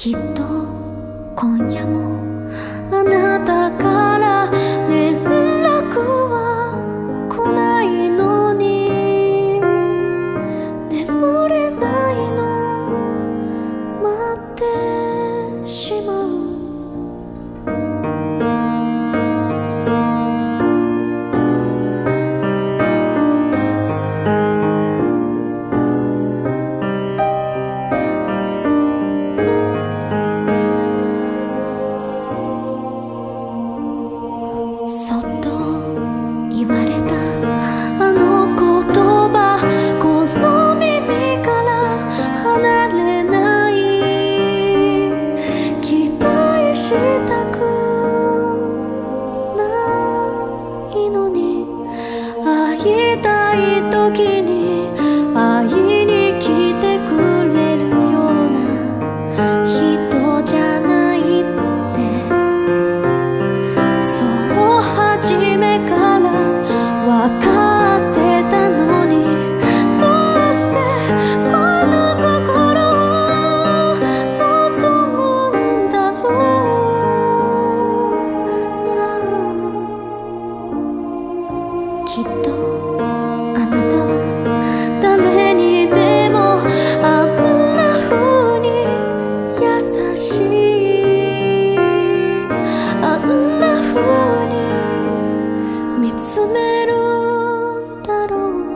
きっと今夜もあなたから連絡は来ないのに、眠れないの待ってしまう。そっと言われたあの言葉、この耳から離れない。期待したくないのに、会いたい時に会いに来てくれるような人じゃないって、初めから分かってたのに、どうしてこの心を望むんだろう。きっとあなたは誰にでもあんな風に優しい、あんな風に見つめるんだろう。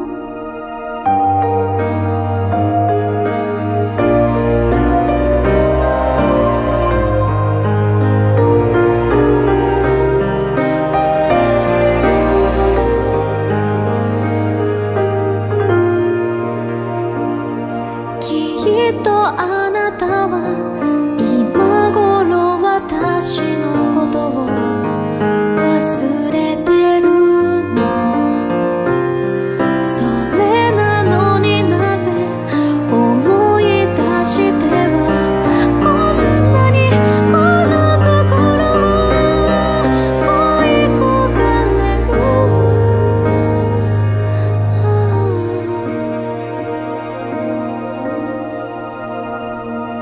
きっとあなたは今頃私のことを忘れてるの。それなのになぜ思い出してはこんなにこの心を恋焦がれ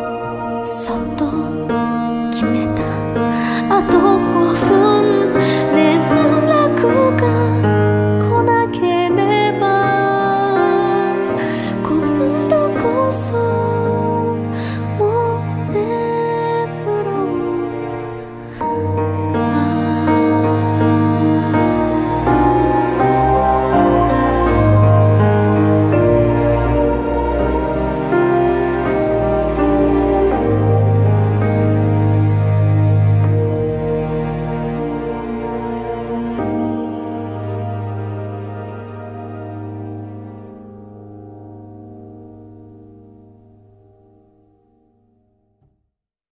る。そっと決めたあと5分